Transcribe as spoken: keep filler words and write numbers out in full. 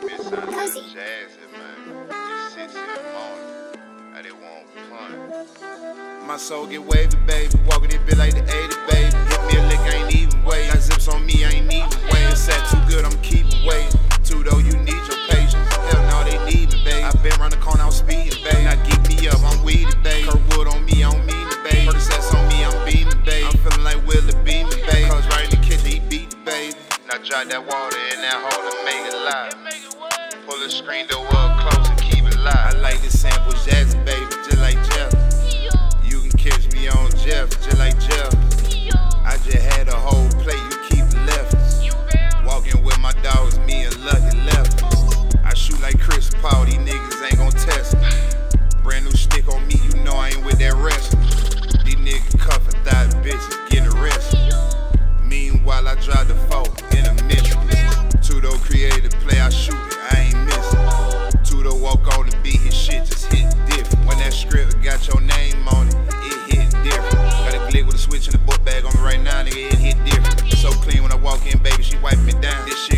bitch sound like jazzy, man. It's six in the morning. I didn't want fun. My soul get wavy, baby. Walking it bit like the eighty, baby. Hit me a lick, I ain't even wait. Got zips on me, I ain't even wait. It's sat too good, I'm keeping waiting. Two though, you need your patience. Hell no, they need me, baby. I been round the corner, I was speeding, baby. Now geek me up, I'm weedy, baby. Kirkwood on me, I don't mean it, baby. Percocets on me, I'm beaming, baby. I'm feeling like Willie Beamer, baby. Cause right in the kitchen, he beat the baby. Now drop that water in that hole and make it live. Pull the screen door up close and keep it live. I like this sample jazzy, baby, just like Jeff. You can catch me on Jeff, just like Jeff. I just had a whole plate, you keep it left. Walking with my dogs, me and Lucky left. I shoot like Chris Paul, these niggas ain't gon' test me. Brand new stick on me, you know I ain't with that rest. These niggas cuffin' thigh bitches, get arrested. Meanwhile, I drive the four in a mission. Tudo created play, I shoot it, I ain't missing. Tudo walk on the beat, his shit just hit different. When that script got your name on it, it hit different. Got a glick with a switch in the book bag on me right now, nigga, it hit different. So clean when I walk in, baby, she wiping me down. This shit